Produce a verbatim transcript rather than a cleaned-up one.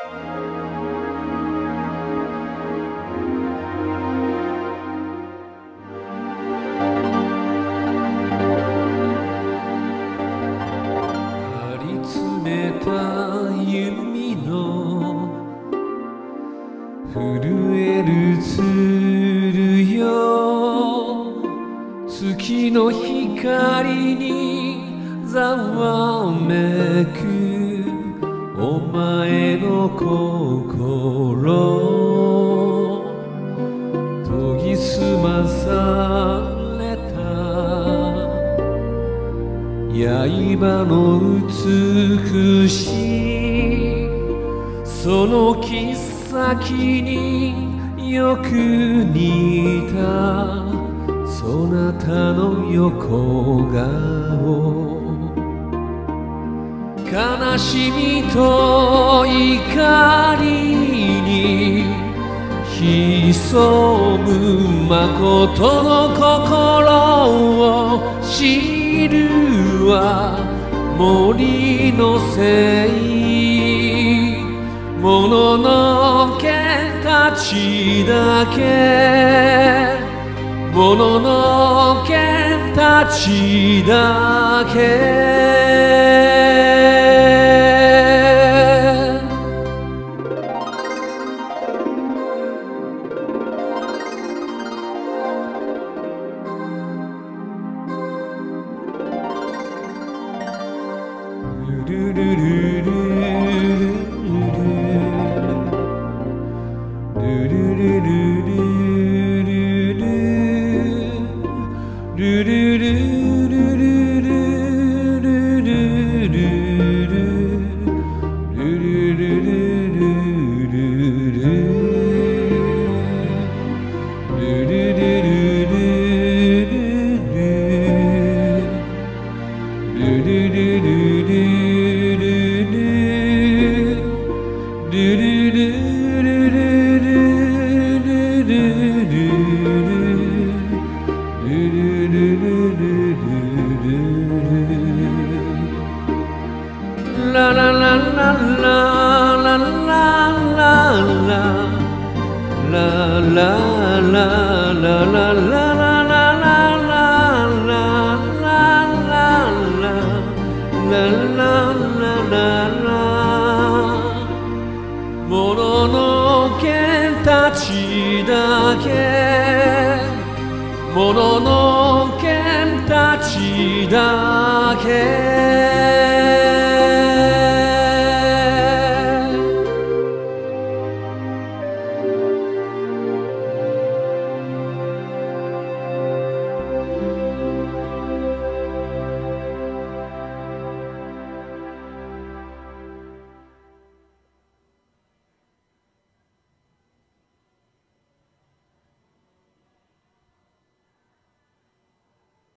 張り詰めた弓の震える鶴よ、月の光にざわめくお前の心、研ぎ澄まされた刃の美しいその切っ先によく似たそなたの横顔、悲しみと怒りに潜む誠の心を知るは森のせい、もののけたちだけ、もののけたちだけ。ルルルルルLa la la la la la la la la la la la la la la、もののけたちだけ、もののけたちだけ。